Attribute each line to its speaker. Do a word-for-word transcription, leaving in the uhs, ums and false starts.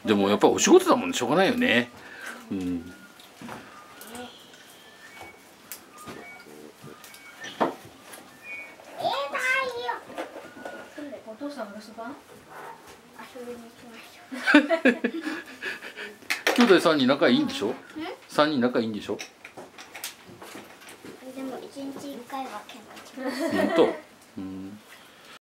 Speaker 1: でもやっぱお仕事だもんね、しょうがないよね。うん。
Speaker 2: お父さんがそば遊びに行きましょう。
Speaker 1: 兄弟三人仲いいんでしょ？三人仲いいんでしょ？
Speaker 2: でも一日一回は喧嘩します。
Speaker 1: 本当。